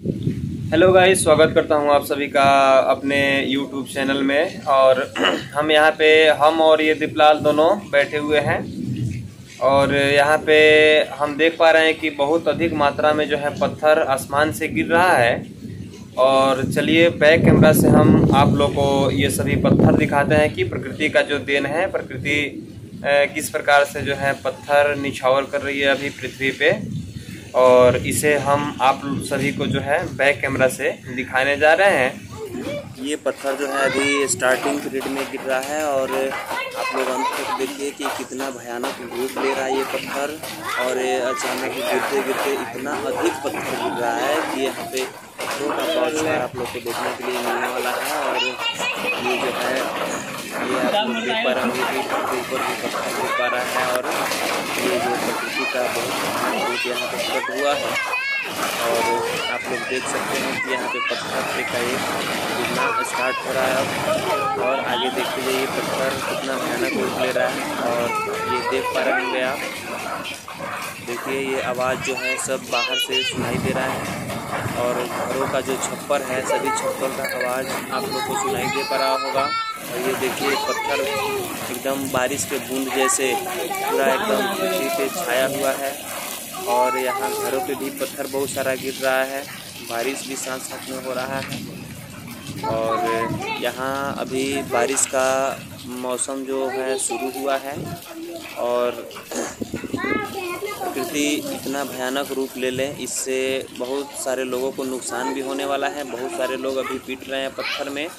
Hello guys, स्वागत करता हूं आप सभी का अपने यूट्यूब चैनल में। और हम यहाँ पे और ये दीपलाल दोनों बैठे हुए हैं और यहाँ पे हम देख पा रहे हैं कि बहुत अधिक मात्रा में जो है पत्थर आसमान से गिर रहा है। और चलिए बैक कैमरा से हम आप लोग को ये सभी पत्थर दिखाते हैं कि प्रकृति का जो देन है, प्रकृति किस प्रकार से जो है पत्थर निछावर कर रही है अभी पृथ्वी पे। और इसे हम आप सभी को जो है बैक कैमरा से दिखाने जा रहे हैं। ये पत्थर जो है अभी स्टार्टिंग पीरियड में गिर रहा है और आप लोग अंत तक देखिए कि कितना भयानक रूप ले रहा है ये पत्थर। और अचानक गिरते गिरते इतना अधिक पत्थर गिर रहा है कि यहाँ पे पत्थरों का बौछार आप लोग को देखने के लिए मिलने वाला है। और ये जो है ये आप लोग देख पा रहे होंगे कि ऊपर भी पत्थर गिर पा रहा है। और ये जो प्रकृति का बहुत भयानक रूप यहाँ पे प्रकट हुआ है। और आप लोग देख सकते हैं कि यहाँ पे पत्थर का एक गिरना स्टार्ट हो रहा है और आगे देखते जाइए पत्थर कितना भयानक रूप ले रहा है। और ये देख पा रहे होंगे आप, देखिए ये आवाज़ जो है सब बाहर से सुनाई दे रहा है। और घरों का जो छप्पर है, सभी छप्पर का आवाज़ आप लोग को सुनाई दे पा रहा होगा। और ये देखिए पत्थर एकदम बारिश के बूंद जैसे पूरा एकदम पृथ्वी पे छाया हुआ है। और यहाँ घरों पे भी पत्थर बहुत सारा गिर रहा है, बारिश भी साथ साथ में हो रहा है। और यहाँ अभी बारिश का मौसम जो है शुरू हुआ है और प्रकृति इतना भयानक रूप ले लें, इससे बहुत सारे लोगों को नुकसान भी होने वाला है। बहुत सारे लोग अभी पीट रहे हैं पत्थर में।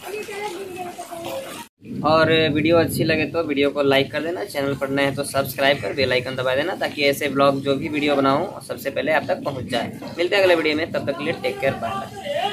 और वीडियो अच्छी लगे तो वीडियो को लाइक कर देना, चैनल पर नए हैं तो सब्सक्राइब कर बेल आइकन दबा देना ताकि ऐसे ब्लॉग जो भी वीडियो बनाऊं सबसे पहले आप तक पहुंच जाए। मिलते हैं अगले वीडियो में, तब तक के लिए टेक केयर, बाय।